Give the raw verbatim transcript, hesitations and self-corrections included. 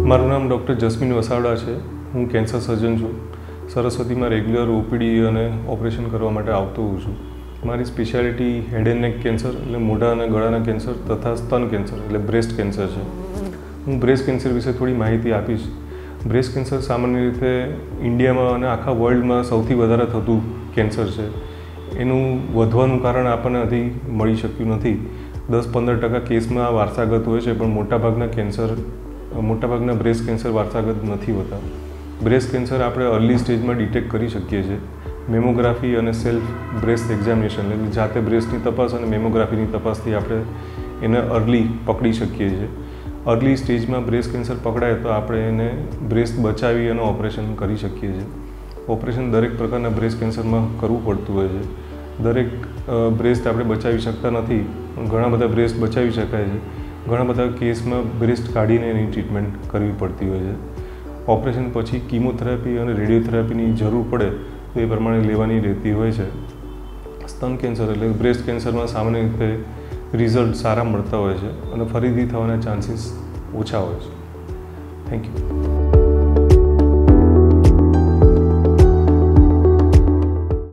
મારું નામ doctor jasmine Vasavada છે. હું કેન્સર સર્જન છું. સરસ્વતીમાં રેગ્યુલર ઓપીડી અને ઓપરેશન કરવા માટે આવતો હોઉં છું. મારી speciality head and neck cancer એટલે મોઢા અને ગળાના કેન્સર તથા સ્તન કેન્સર એટલે બ્રેસ્ટ કેન્સર છે. હું બ્રેસ્ટ કેન્સર વિશે થોડી માહિતી આપીશ. બ્રેસ્ટ કેન્સર સામાન્ય રીતે ઇન્ડિયામાં અને આખા વર્લ્ડમાં સૌથી વધારે થતું કેન્સર છે. એનું વધવાનું કારણ આપણને હજી મળી શક્યું નથી. દસ પંદર ટકા કેસમાં વારસાગત હોય છે, પણ મોટાભાગના કેન્સર મોટાભાગના બ્રેસ્ટ કેન્સર વારસાગત નથી હોતા. બ્રેસ્ટ કેન્સર આપણે અર્લી સ્ટેજમાં ડિટેક્ટ કરી શકીએ છીએ. મેમોગ્રાફી અને સેલ્ફ બ્રેસ્ટ એક્ઝામિનેશન એટલે જાતે બ્રેસ્ટની તપાસ અને મેમોગ્રાફીની તપાસથી આપણે એને અર્લી પકડી શકીએ છીએ. અર્લી સ્ટેજમાં બ્રેસ્ટ કેન્સર પકડાય તો આપણે એને બ્રેસ્ટ બચાવી અને ઓપરેશન કરી શકીએ છીએ. ઓપરેશન દરેક પ્રકારના બ્રેસ્ટ કેન્સરમાં કરવું પડતું હોય છે. દરેક બ્રેસ્ટ આપણે બચાવી શકતા નથી, પણ ઘણા બધા બ્રેસ્ટ બચાવી શકાય છે. ઘણા બધા કેસમાં બ્રેસ્ટ કાઢીને એની ટ્રીટમેન્ટ કરવી પડતી હોય છે. ઓપરેશન પછી કીમોથેરાપી અને રેડિયોથેરાપીની જરૂર પડે તો એ પ્રમાણે લેવાની રહેતી હોય છે. સ્તન કેન્સર એટલે બ્રેસ્ટ કેન્સરમાં સામાન્ય રીતે રિઝલ્ટ સારા મળતા હોય છે અને ફરીથી થવાના ચાન્સીસ ઓછા હોય છે. Thank you.